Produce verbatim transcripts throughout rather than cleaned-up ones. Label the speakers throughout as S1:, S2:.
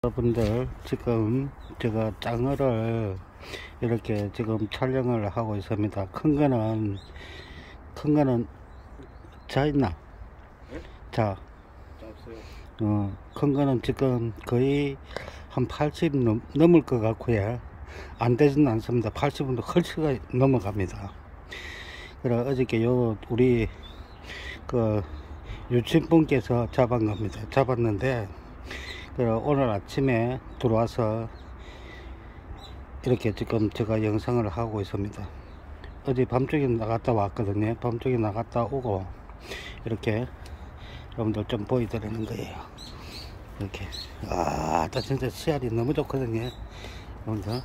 S1: 여러분들, 지금 제가 장어를 이렇게 지금 촬영을 하고 있습니다. 큰 거는 큰 거는 자 있나?
S2: 네?
S1: 자,
S2: 없어요.
S1: 어, 큰 거는 지금 거의 한 팔십 넘, 넘을 것 같고요. 안 되지는 않습니다. 팔십은 훨씬 넘어갑니다. 그래 어저께 요 우리 그 유치분께서 잡은 겁니다. 잡았는데 그래 오늘 아침에 들어와서 이렇게 지금 제가 영상을 하고 있습니다. 어제 밤쪽에 나갔다 왔거든요. 밤쪽에 나갔다 오고 이렇게 여러분들 좀 보여드리는 거예요. 이렇게 아, 나 진짜 씨알이 너무 좋거든요. 여러분들,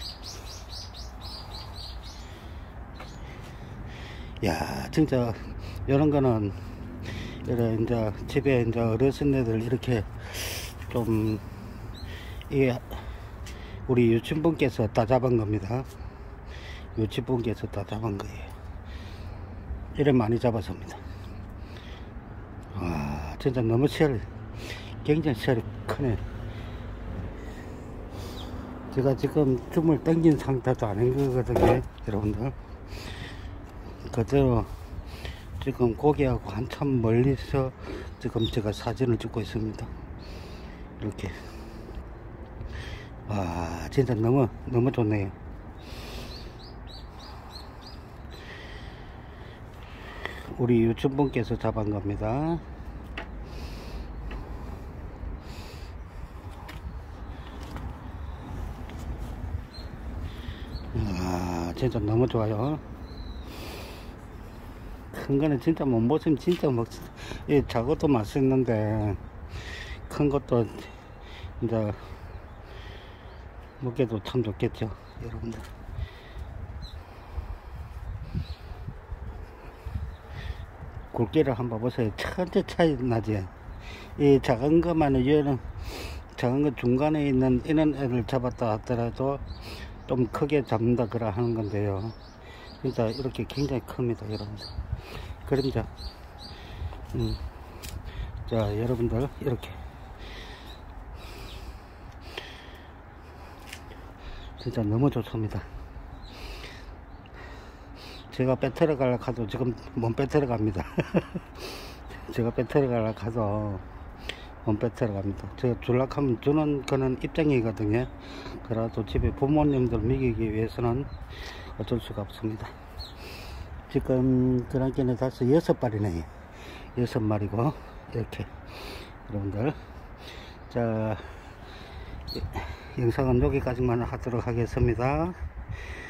S1: 야, 진짜 이런 거는 이래 이제 집에 이제 어르신들 이렇게 좀 이게 우리 유치분께서 다 잡은 겁니다. 유치분께서 다 잡은 거예요. 이래 많이 잡았습니다. 와, 진짜 너무 씨알, 굉장히 씨알이 크네. 제가 지금 줌을 당긴 상태도 아닌 거거든요, 여러분들. 그대로 지금 고기하고 한참 멀리서 지금 제가 사진을 찍고 있습니다. 이렇게. 와, 진짜 너무 너무 좋네요. 우리 유튜브분께서 잡은 겁니다. 아, 진짜 너무 좋아요. 큰 거는 진짜 못 먹으면 진짜 먹지. 이 작은 맛있는데 큰 것도 이제 먹기도 참 좋겠죠, 여러분들. 굵기를 한번 보세요. 천재 차이 나지. 이 작은 것만은 얘는 작은 거 중간에 있는 이런 애를 잡았다 하더라도 좀 크게 잡는다 그라 하는 건데요. 진짜 이렇게 굉장히 큽니다, 여러분들. 그림자. 음. 자, 여러분들 이렇게 진짜 너무 좋습니다. 제가 배터리 가려 가도 지금 못 배터리 갑니다. 제가 배터리 가려 가서 못 배터리 갑니다. 제가 줄락하면 주는 거는 입장이거든요. 그래도 집에 부모님들 먹이기 위해서는 어쩔 수가 없습니다. 지금 그랑께는 다섯 여섯 발이네. 여섯 마리고 이렇게 여러분들, 자, 영상은 여기까지만 하도록 하겠습니다.